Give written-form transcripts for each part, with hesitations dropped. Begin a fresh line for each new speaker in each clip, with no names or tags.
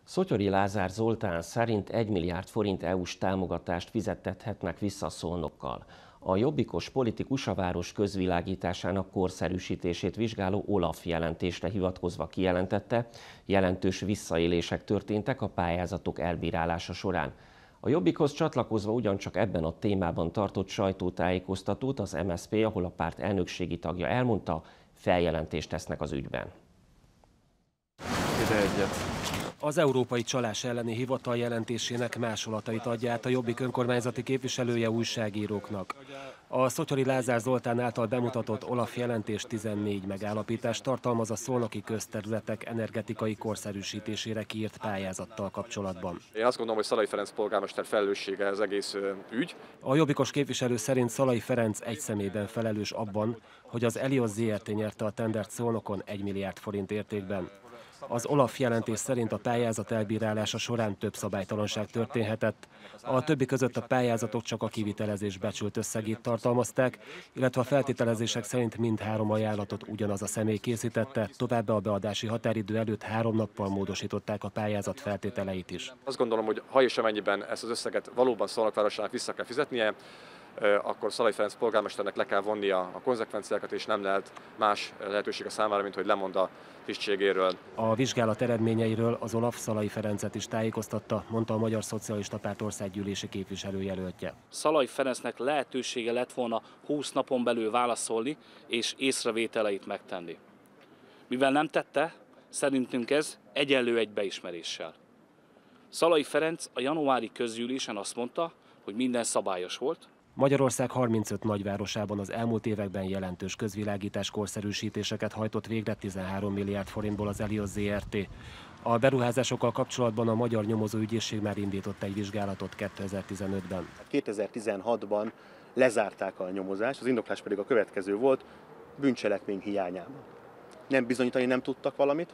Szotyori Lázár Zoltán szerint 1 milliárd forint EU-s támogatást fizettethetnek vissza Szolnokkal. A jobbikos politikus a város közvilágításának korszerűsítését vizsgáló OLAF jelentésre hivatkozva kijelentette, jelentős visszaélések történtek a pályázatok elbírálása során. A Jobbikhoz csatlakozva ugyancsak ebben a témában tartott sajtótájékoztatót az MSZP, ahol a párt elnökségi tagja elmondta, feljelentést tesznek az ügyben.
Az Európai Csalás elleni hivatal jelentésének másolatait adja át a Jobbik önkormányzati képviselője újságíróknak. A Szotyori Lázár Zoltán által bemutatott OLAF jelentés 14 megállapítást tartalmaz a szolnoki közterületek energetikai korszerűsítésére kiírt pályázattal kapcsolatban.
Én azt gondolom, hogy Szalai Ferenc polgármester felelőssége az egész ügy.
A jobbikos képviselő szerint Szalai Ferenc egy személyben felelős abban, hogy az Elios Zrt. Nyerte a tendert Szolnokon 1 milliárd forint értékben. Az OLAF jelentés szerint a pályázat elbírálása során több szabálytalanság történhetett. A többi között a pályázatok csak a kivitelezés becsült összegét tartalmazták, illetve a feltételezések szerint mindhárom ajánlatot ugyanaz a személy készítette, továbbá a beadási határidő előtt 3 nappal módosították a pályázat feltételeit is.
Azt gondolom, hogy ha és amennyiben ezt az összeget valóban Szolnok városának vissza kell fizetnie, akkor Szalai Ferenc polgármesternek le kell vonnia a konzekvenciákat, és nem lehet más lehetőség a számára, mint hogy lemond a tisztségéről.
A vizsgálat eredményeiről az OLAF Szalai Ferencet is tájékoztatta, mondta a Magyar Szocialista Párt országgyűlési képviselőjelöltje.
Szalai Ferencnek lehetősége lett volna 20 napon belül válaszolni és észrevételeit megtenni. Mivel nem tette, szerintünk ez egyenlő egy beismeréssel. Szalai Ferenc a januári közgyűlésen azt mondta, hogy minden szabályos volt.
Magyarország 35 nagyvárosában az elmúlt években jelentős közvilágítás korszerűsítéseket hajtott végre 13 milliárd forintból az Elios Zrt. A beruházásokkal kapcsolatban a Magyar Nyomozóügyészség már indított egy vizsgálatot 2015-ben.
2016-ban lezárták a nyomozást, az indoklás pedig a következő volt: bűncselekmény hiányában. Nem bizonyítani nem tudtak valamit,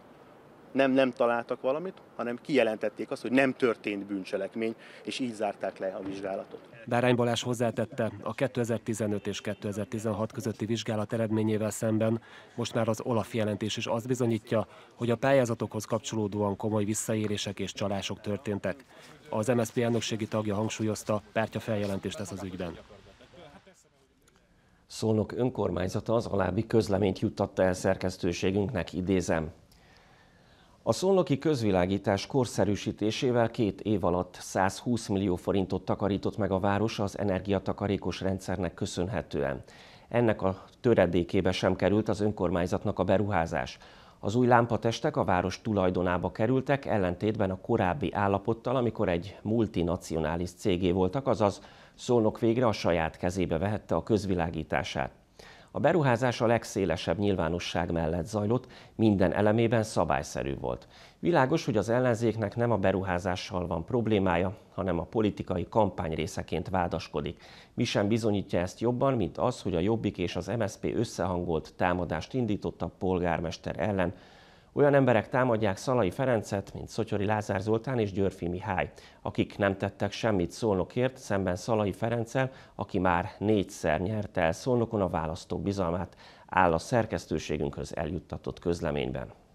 nem találtak valamit, hanem kijelentették azt, hogy nem történt bűncselekmény, és így zárták le a vizsgálatot.
Bárány Balázs hozzátette, a 2015 és 2016 közötti vizsgálat eredményével szemben most már az OLAF jelentés is azt bizonyítja, hogy a pályázatokhoz kapcsolódóan komoly visszaélések és csalások történtek. Az MSZP elnökségi tagja hangsúlyozta, pártja feljelentést tesz az ügyben.
Szolnok önkormányzata az alábbi közleményt juttatta el szerkesztőségünknek, idézem. A szolnoki közvilágítás korszerűsítésével 2 év alatt 120 millió forintot takarított meg a város az energiatakarékos rendszernek köszönhetően. Ennek a töredékébe sem került az önkormányzatnak a beruházás. Az új lámpatestek a város tulajdonába kerültek, ellentétben a korábbi állapottal, amikor egy multinacionális cégé voltak, azaz Szolnok végre a saját kezébe vehette a közvilágítását. A beruházás a legszélesebb nyilvánosság mellett zajlott, minden elemében szabályszerű volt. Világos, hogy az ellenzéknek nem a beruházással van problémája, hanem a politikai kampány részeként vádaskodik. Mi sem bizonyítja ezt jobban, mint az, hogy a Jobbik és az MSZP összehangolt támadást indított a polgármester ellen. Olyan emberek támadják Szalai Ferencet, mint Szotyori Lázár Zoltán és Györffy Mihály, akik nem tettek semmit Szolnokért, szemben Szalai Ferenccel, aki már 4-szer nyerte el Szolnokon a választók bizalmát, áll a szerkesztőségünkhöz eljuttatott közleményben.